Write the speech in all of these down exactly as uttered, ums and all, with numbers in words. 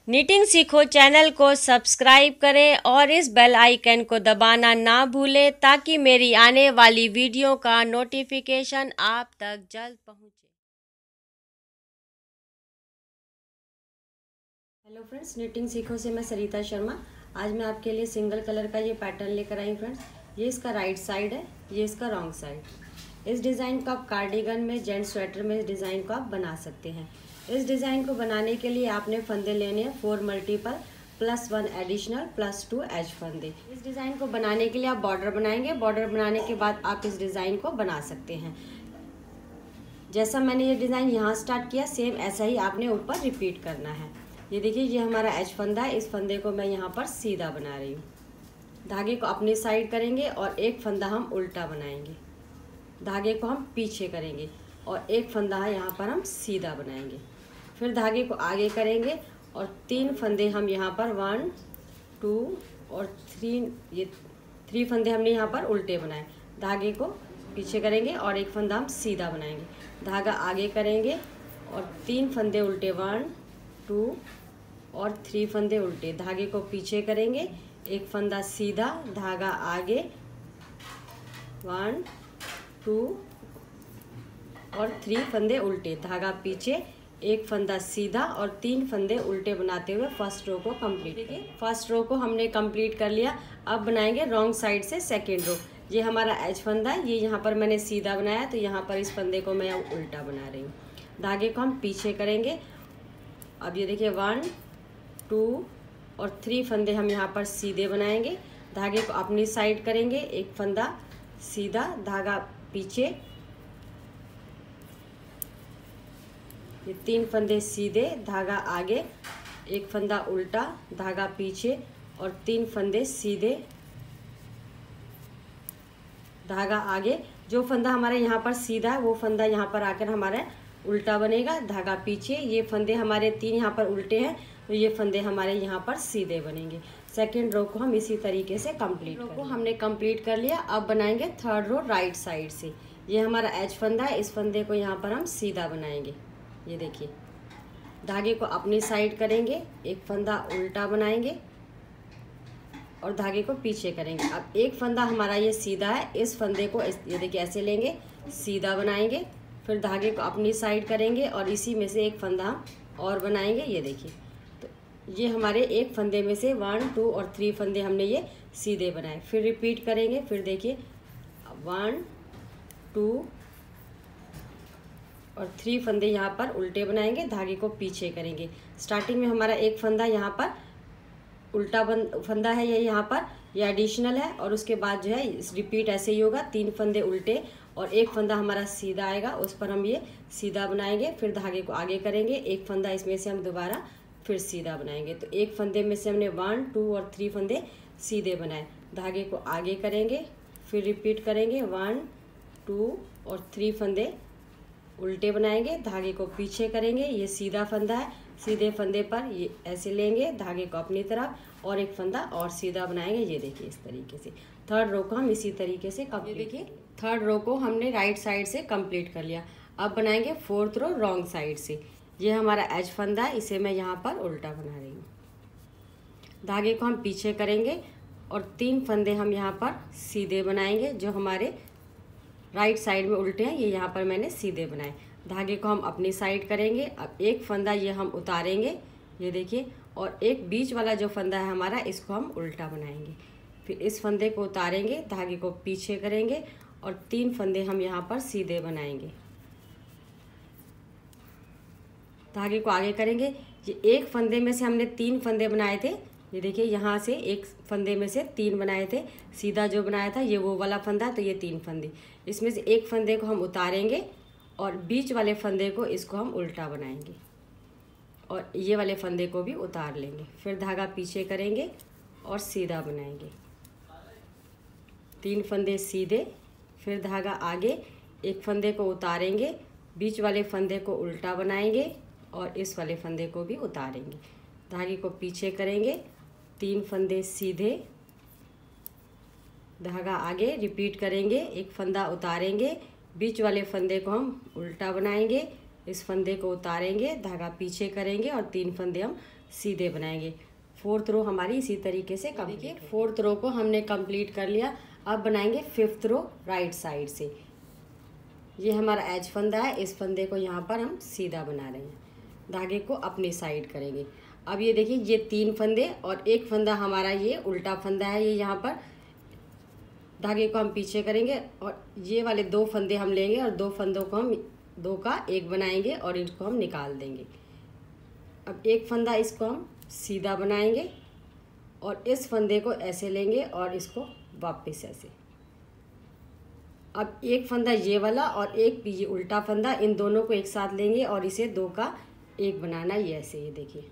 Knitting सीखो channel को subscribe करें और इस बेल आइकन को दबाना ना भूलें ताकि मेरी आने वाली वीडियो का नोटिफिकेशन आप तक जल्द पहुंचे। हेलो फ्रेंड्स, निटिंग सीखो से मैं सरिता शर्मा। आज मैं आपके लिए सिंगल कलर का ये पैटर्न लेकर आई फ्रेंड्स। ये इसका राइट साइड है, ये इसका रॉन्ग साइड। इस डिज़ाइन को आप कार्डिगन में, जेंट्स स्वेटर में इस डिज़ाइन को आप बना सकते हैं। इस डिज़ाइन को बनाने के लिए आपने फंदे लेने हैं four multiple plus one additional plus two edge फंदे। इस डिज़ाइन को बनाने के लिए आप बॉर्डर बनाएंगे। बॉर्डर बनाने के बाद आप इस डिज़ाइन को बना सकते हैं। जैसा मैंने ये डिज़ाइन यहाँ स्टार्ट किया, सेम ऐसा ही आपने ऊपर रिपीट करना है। ये देखिए, ये हमारा एज फंदा है। इस फंदे को मैं यहाँ पर सीधा बना रही हूँ। धागे को अपनी साइड करेंगे और एक फंदा हम उल्टा बनाएंगे। धागे को हम पीछे करेंगे और एक फंदा यहाँ पर हम सीधा बनाएंगे। फिर धागे को आगे करेंगे और तीन फंदे हम यहाँ पर वन टू और थ्री, ये थ्री फंदे हमने यहाँ पर उल्टे बनाए। धागे को पीछे करेंगे और एक फंदा हम सीधा बनाएंगे। धागा आगे करेंगे और तीन फंदे उल्टे, वन टू और थ्री फंदे उल्टे। धागे को पीछे करेंगे, एक फंदा सीधा, धागा आगे, वन टू और थ्री फंदे उल्टे, धागा पीछे, एक फंदा सीधा और तीन फंदे उल्टे बनाते हुए फर्स्ट रो को कंप्लीट कीजिए। फर्स्ट रो को हमने कंप्लीट कर लिया। अब बनाएंगे रॉन्ग साइड से सेकेंड रो। ये हमारा एज फंदा है, ये यहाँ पर मैंने सीधा बनाया तो यहाँ पर इस फंदे को मैं उल्टा बना रही हूँ। धागे को हम पीछे करेंगे। अब ये देखिए, वन टू और थ्री फंदे हम यहाँ पर सीधे बनाएंगे। धागे को अपनी साइड करेंगे, एक फंदा सीधा, धागा पीछे, ये तीन फंदे सीधे, धागा आगे, एक फंदा उल्टा, धागा पीछे और तीन फंदे सीधे, धागा आगे। जो फंदा हमारे यहाँ पर सीधा है वो फंदा यहाँ पर आकर हमारा उल्टा बनेगा, धागा पीछे। ये फंदे हमारे तीन यहाँ पर उल्टे हैं तो ये फंदे हमारे यहाँ पर सीधे बनेंगे। सेकेंड रो को हम इसी तरीके से कंप्लीट रो को हमने कंप्लीट कर लिया। अब बनाएंगे थर्ड रो राइट साइड से। ये हमारा एज फंदा है, इस फंदे को यहाँ पर हम सीधा बनाएंगे। ये देखिए, धागे को अपनी साइड करेंगे, एक फंदा उल्टा बनाएंगे और धागे को पीछे करेंगे। अब एक फंदा हमारा ये सीधा है, इस फंदे को ये देखिए ऐसे लेंगे, सीधा बनाएंगे। फिर धागे को अपनी साइड करेंगे और इसी में से एक फंदा हम और बनाएंगे। ये देखिए, तो ये हमारे एक फंदे में से वन टू और थ्री फंदे हमने ये सीधे बनाए। फिर रिपीट करेंगे। फिर देखिए, वन टू और थ्री फंदे यहाँ पर उल्टे बनाएंगे, धागे को पीछे करेंगे। स्टार्टिंग में हमारा एक फंदा यहाँ पर उल्टा बन फंदा है, ये यहाँ पर ये एडिशनल है और उसके बाद जो है रिपीट ऐसे ही होगा। तीन फंदे उल्टे और एक फंदा हमारा सीधा आएगा, उस पर हम ये सीधा बनाएंगे। फिर धागे को आगे करेंगे, एक फंदा इसमें से हम दोबारा फिर सीधा बनाएंगे। तो एक फंदे में से हमने वन टू और थ्री फंदे सीधे बनाए। धागे को आगे करेंगे, फिर रिपीट करेंगे, वन टू और थ्री फंदे उल्टे बनाएंगे, धागे को पीछे करेंगे। ये सीधा फंदा है, सीधे फंदे पर ये ऐसे लेंगे, धागे को अपनी तरफ और एक फंदा और सीधा बनाएंगे। ये देखिए, इस तरीके से थर्ड रो को हम इसी तरीके से कंप्लीट। देखिए, थर्ड रो को हमने राइट साइड से कंप्लीट कर लिया। अब बनाएंगे फोर्थ रो रॉन्ग साइड से। ये हमारा एज फंदा है, इसे मैं यहाँ पर उल्टा बना रही हूँ। धागे को हम पीछे करेंगे और तीन फंदे हम यहाँ पर सीधे बनाएंगे। जो हमारे राइट साइड में उल्टे हैं ये यहाँ पर मैंने सीधे बनाए। धागे को हम अपनी साइड करेंगे। अब एक फंदा ये हम उतारेंगे, ये देखिए, और एक बीच वाला जो फंदा है हमारा, इसको हम उल्टा बनाएंगे। फिर इस फंदे को उतारेंगे, धागे को पीछे करेंगे और तीन फंदे हम यहाँ पर सीधे बनाएंगे। धागे को आगे करेंगे। ये एक फंदे में से हमने तीन फंदे बनाए थे। ये देखिए, यहाँ से एक फंदे में से तीन बनाए थे। सीधा जो बनाया था ये वो वाला फंदा, तो ये तीन फंदे। इसमें से एक फंदे को हम उतारेंगे और बीच वाले फंदे को इसको हम उल्टा बनाएंगे और ये वाले फंदे को भी उतार लेंगे। फिर धागा पीछे करेंगे और सीधा बनाएंगे। तीन फंदे सीधे, फिर धागा आगे, एक फंदे को उतारेंगे, बीच वाले फंदे को उल्टा बनाएंगे और इस वाले फंदे को भी उतारेंगे। धागे को पीछे करेंगे, तीन फंदे सीधे, धागा आगे, रिपीट करेंगे, एक फंदा उतारेंगे, बीच वाले फंदे को हम उल्टा बनाएंगे, इस फंदे को उतारेंगे, धागा पीछे करेंगे और तीन फंदे हम सीधे बनाएंगे। फोर्थ रो हमारी इसी तरीके से कंप्लीट। देखिए फोर्थ रो को हमने कंप्लीट कर लिया। अब बनाएंगे फिफ्थ रो राइट साइड से। ये हमारा एज फंदा है, इस फंदे को यहाँ पर हम सीधा बना रहे हैं, धागे को अपनी साइड करेंगे। अब ये देखिए ये तीन फंदे और एक फंदा हमारा ये उल्टा फंदा है, ये यहाँ पर धागे को हम पीछे करेंगे और ये वाले दो फंदे हम लेंगे और दो फंदों को हम दो का एक बनाएंगे और इनको हम निकाल देंगे। अब एक फंदा इसको हम सीधा बनाएंगे और इस फंदे को ऐसे लेंगे और इसको वापस ऐसे। अब एक फंदा ये वाला और एक ये उल्टा फंदा, इन दोनों को एक साथ लेंगे और इसे दो का एक बनाना, ये ऐसे। ये देखिए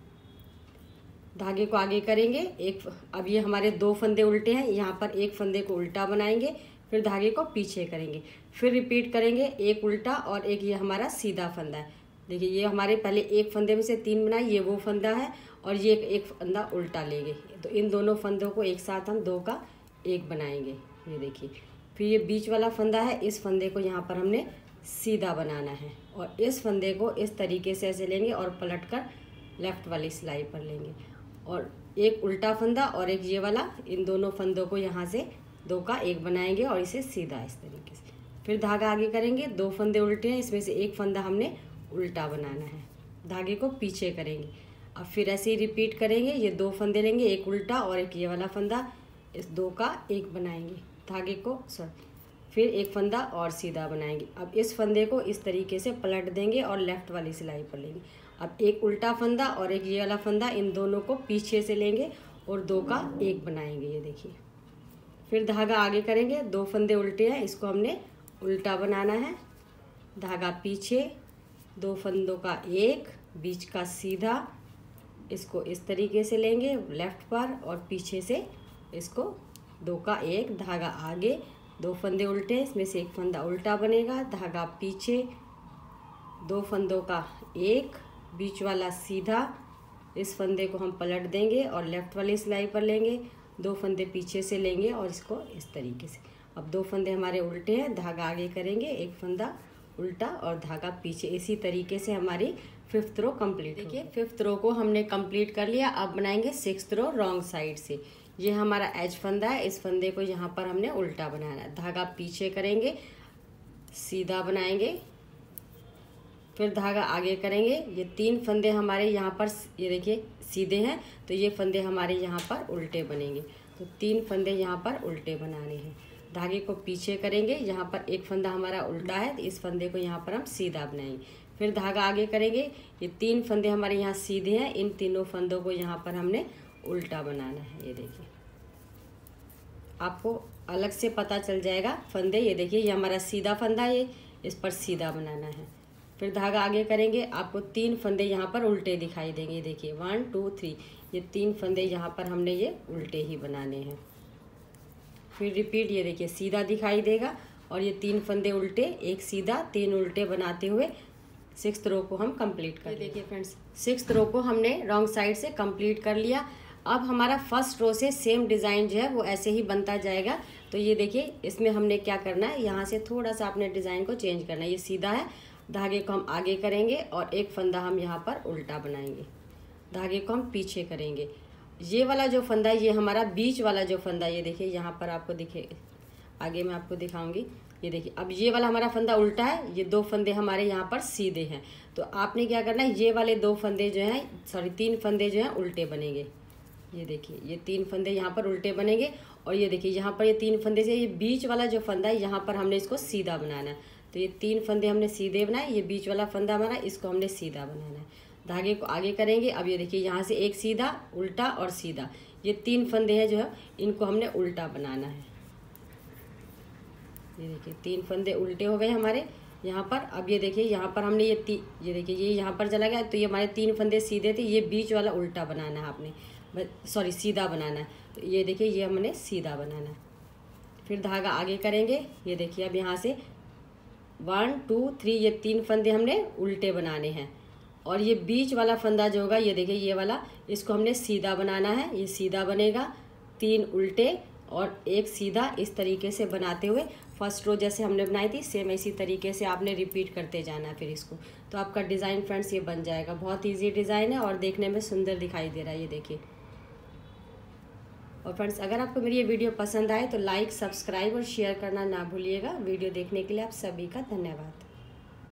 धागे को आगे करेंगे एक। अब ये हमारे दो फंदे उल्टे हैं, यहाँ पर एक फंदे को उल्टा बनाएंगे, फिर धागे को पीछे करेंगे, फिर रिपीट करेंगे एक उल्टा और एक ये हमारा सीधा फंदा है। देखिए ये हमारे पहले एक फंदे में से तीन बनाए, ये वो फंदा है और ये एक फंदा उल्टा लेंगे, तो इन दोनों फंदों को एक साथ हम दो का एक बनाएंगे। ये देखिए फिर ये बीच वाला फंदा है, इस फंदे को यहाँ पर हमने सीधा बनाना है और इस फंदे को इस तरीके से ऐसे लेंगे और पलट कर लेफ्ट वाली सिलाई पर लेंगे और एक उल्टा फंदा और एक ये वाला, इन दोनों फंदों को यहाँ से दो का एक बनाएंगे और इसे सीधा इस तरीके से। फिर धागा आगे करेंगे, दो फंदे उल्टे हैं, इसमें से एक फंदा हमने उल्टा बनाना है, धागे को पीछे करेंगे। अब फिर ऐसे ही रिपीट करेंगे, ये दो फंदे लेंगे, एक उल्टा और एक ये वाला फंदा, इस दो का एक बनाएंगे, धागे को सॉरी फिर एक फंदा और सीधा बनाएंगे। अब इस फंदे को इस तरीके से पलट देंगे और लेफ्ट वाली सिलाई पर लेंगे। अब एक उल्टा फंदा और एक ये वाला फंदा, इन दोनों को पीछे से लेंगे और दो का एक बनाएंगे। ये देखिए फिर धागा आगे करेंगे, दो फंदे उल्टे हैं, इसको हमने उल्टा बनाना है, धागा पीछे, दो फंदों का एक, बीच का सीधा, इसको इस तरीके से लेंगे लेफ्ट पर और पीछे से इसको दो का एक, धागा आगे, दो फंदे उल्टे, इसमें से एक फंदा उल्टा बनेगा, धागा पीछे, दो फंदों का एक, बीच वाला सीधा, इस फंदे को हम पलट देंगे और लेफ्ट वाली सिलाई पर लेंगे, दो फंदे पीछे से लेंगे और इसको इस तरीके से। अब दो फंदे हमारे उल्टे हैं, धागा आगे करेंगे, एक फंदा उल्टा और धागा पीछे, इसी तरीके से हमारी फिफ्थ रो कंप्लीट। देखिए फिफ्थ रो को हमने कंप्लीट कर लिया। अब बनाएंगे सिक्स्थ रो रॉन्ग साइड से। ये हमारा एज फंदा है, इस फंदे को यहाँ पर हमने उल्टा बनाना है, धागा पीछे करेंगे, सीधा बनाएंगे, फिर धागा आगे करेंगे। ये तीन फंदे हमारे यहाँ पर ये देखिए सीधे हैं, तो ये फंदे हमारे यहाँ पर उल्टे बनेंगे, तो तीन फंदे यहाँ पर उल्टे बनाने हैं, धागे को पीछे करेंगे, यहाँ पर एक फंदा हमारा उल्टा है, तो इस फंदे को यहाँ पर हम सीधा बनाएंगे, फिर धागा आगे करेंगे। ये तीन फंदे हमारे यहाँ सीधे हैं, इन तीनों फंदों को यहाँ पर हमने उल्टा बनाना है। ये देखिए आपको अलग से पता चल जाएगा फंदे। ये देखिए ये हमारा सीधा फंदा है, ये इस पर सीधा बनाना है, फिर धागा आगे करेंगे, आपको तीन फंदे यहाँ पर उल्टे दिखाई देंगे। देखिए वन टू थ्री, ये तीन फंदे यहाँ पर हमने ये उल्टे ही बनाने हैं, फिर रिपीट। ये देखिए सीधा दिखाई देगा और ये तीन फंदे उल्टे, एक सीधा, तीन उल्टे बनाते हुए सिक्स्थ रो को हम कंप्लीट कर। देखिए फ्रेंड्स सिक्स्थ रो को हमने रॉन्ग साइड से कंप्लीट कर लिया। अब हमारा फर्स्ट रो से सेम डिज़ाइन जो है वो ऐसे ही बनता जाएगा। तो ये देखिए इसमें हमने क्या करना है, यहाँ से थोड़ा सा अपने डिज़ाइन को चेंज करना है। ये सीधा है, धागे को हम आगे करेंगे और एक फंदा हम यहाँ पर उल्टा बनाएंगे, धागे को हम पीछे करेंगे। ये वाला जो फंदा है, ये हमारा बीच वाला जो फंदा, ये देखिए यहाँ पर आपको दिखे, आगे मैं आपको दिखाऊंगी। ये देखिए अब ये वाला हमारा फंदा उल्टा है, ये दो फंदे हमारे यहाँ पर सीधे हैं, तो आपने क्या करना है, ये वाले दो फंदे जो हैं सॉरी तीन फंदे जो हैं उल्टे बनेंगे। ये देखिए ये तीन फंदे यहाँ पर उल्टे बनेंगे और ये देखिए यहाँ पर ये तीन फंदे से ये बीच वाला जो फंदा है यहाँ पर हमने इसको सीधा बनाना है। तो ये तीन फंदे हमने सीधे बनाए, ये बीच वाला फंदा हमारा इसको हमने सीधा बनाना है, धागे को आगे करेंगे। अब ये देखिए यहाँ से एक सीधा, उल्टा और सीधा, ये तीन फंदे हैं जो है इनको हमने उल्टा बनाना है। ये देखिए तीन फंदे उल्टे हो गए हमारे यहाँ पर। अब ये देखिए यहाँ पर हमने ये ती ये देखिए ये यहाँ पर चला गया, तो ये हमारे तीन फंदे सीधे थे, ये बीच वाला उल्टा बनाना है आपने, सॉरी सीधा बनाना है। तो ये देखिए ये हमने सीधा बनाना है, फिर धागा आगे करेंगे। ये देखिए अब यहाँ से वन टू थ्री, ये तीन फंदे हमने उल्टे बनाने हैं और ये बीच वाला फंदा जो होगा, ये देखिए ये वाला, इसको हमने सीधा बनाना है। ये सीधा बनेगा, तीन उल्टे और एक सीधा, इस तरीके से बनाते हुए फर्स्ट रो जैसे हमने बनाई थी सेम इसी तरीके से आपने रिपीट करते जाना है फिर इसको, तो आपका डिज़ाइन फ्रेंड्स ये बन जाएगा। बहुत ईजी डिज़ाइन है और देखने में सुंदर दिखाई दे रहा है, ये देखिए। और फ्रेंड्स अगर आपको मेरी ये वीडियो पसंद आए तो लाइक, सब्सक्राइब और शेयर करना ना भूलिएगा। वीडियो देखने के लिए आप सभी का धन्यवाद।